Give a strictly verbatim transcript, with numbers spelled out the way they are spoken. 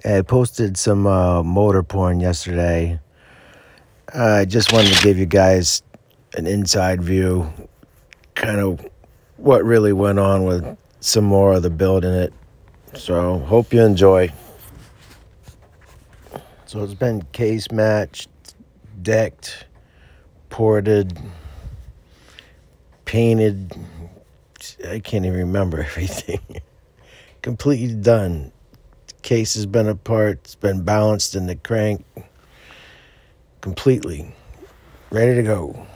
I posted some uh, motor porn yesterday. I just wanted to give you guys an inside view, kind of what really went on with some more of the build in it. So, hope you enjoy. So, it's been case matched, decked, ported, painted. I can't even remember everything. Completely done. The case has been apart. It's been balanced in the crank. Completely ready to go.